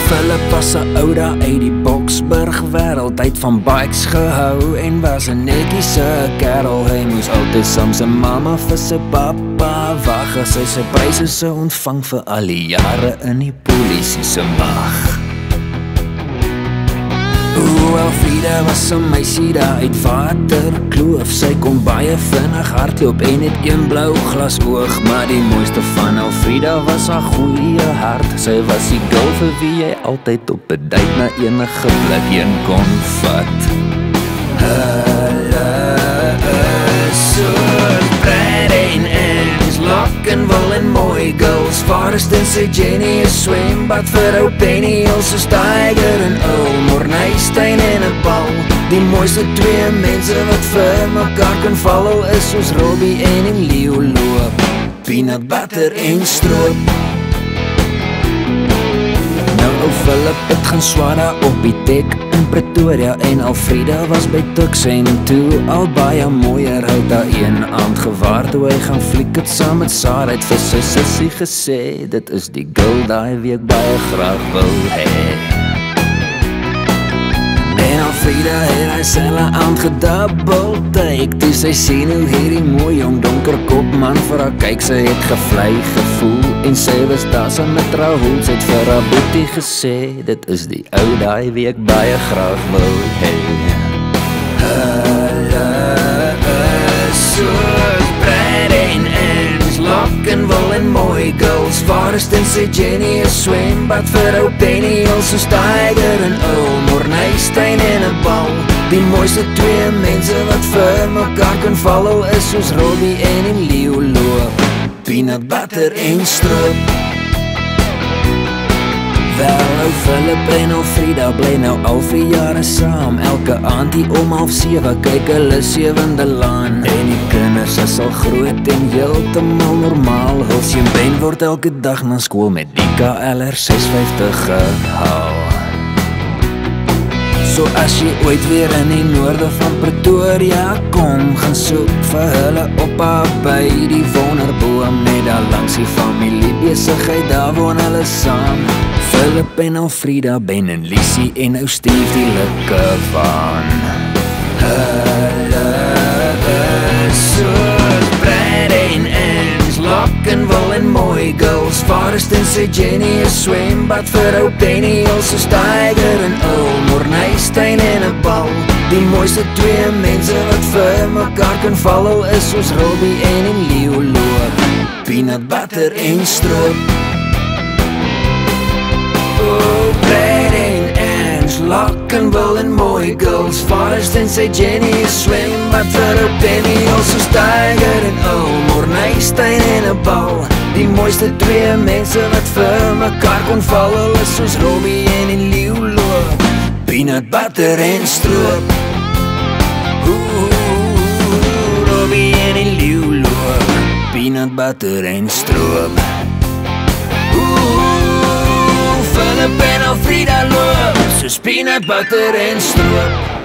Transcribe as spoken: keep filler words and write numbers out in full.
Philip was 'n ou daar uit die Boksburg wêreld, uit van bikes gehou en was 'n netjiese kerel. Hy moes altyd saam sy mamma vir sy pappa wag as hy sy pryse sou ontvang vir al die jare in die polisie se mag. O, Elfriede was 'n meisie daar uit Waterkloof. Sy kon baie vinnig hardloop en het een blou glas oog. Maar die mooiste van Elfriede was haar goeie hart. Sy was die girl vir wie jy altyd op 'n date na enige plek heen kon vat. Hulle is soos Brad en Anne's, Lockenwil en mooi girls. Forrest en sy Jenny is swembad vir ou Penny, Ilse Steiger en ou Morneystein en 'n Paul. Die mooiste twee mense wat vir mekaar kan follow is soos Robbie en Leo loop, peanut butter en stroop. Nou ou Philip het gaan swaar op die tek in Pretoria en Elfriede was by Tuks en toe al baie mooier. Hy het daar een aand gewaar toe hy gaan fliek het saam met Sarah. Het vir sy sussie gesê dit is die girl daai wie ek baie graag wil hê. En Elfriede het hy selle aand gedouble take toe sy sien hoe hierdie mooi jong donker kopman vir haar kyk. Sy het gevlei gevoel en sy was daar saam met Rahul. Sy het vir haar boetie gesê dit is die ou daai wie ek baie graag wil hê. Hulle is soos Brad en Anne's, Lockenwil en mooi girls. Forrest en sy Jenny is swembad vir ou Penny, Ilse Steiger en ou Morneystein en 'n Paul. Die mooiste twee mense wat vir mekaar kan follow is soos Robbie en Leo loop, peanut butter en stroop. Wel, ou Philip en Elfriede bly nou al vier jare saam. Elke aand hier om half sewe kyk hulle Sewende Laan. En die kinders is al groot en heeltemal normaal. Hul seun Ben word elke dag na skool met die K L R ses vyftig gehaal. So as jy ooit weer in die noorde van Pretoria kom, gaan soek vir hulle op by die wonderboom. Net daar langs die familie besigheid, daar woon hulle saam. Philip en Elfriede, Ben en Lisie en ou Steve die likke van. Hulle is soos Brad en Anne's, Lockenwil en mooi girls. Forrest en sy Jenny is swembad vir ou Penny, Ilse Steiger en ou Morneystein en 'n Paul. Die mooiste twee mense wat vir mekaar kan follow is soos Robbie en Leo loop, peanut butter en stroop. Oh, Brad en Anne's, Lockenwil en mooi girls. Forrest en sy Jenny is swembad vir ou Penny, Ilse Steiger en ou Morneystein en 'n Paul. Die mooiste twee mense wat vir mekaar kon follow is soos Robbie en Leo loop, peanut butter en stroop. Ooh, Robbie en Leo loop, peanut butter en stroop. Ooh, Philip en Elfriede loop soos peanut butter en stroop.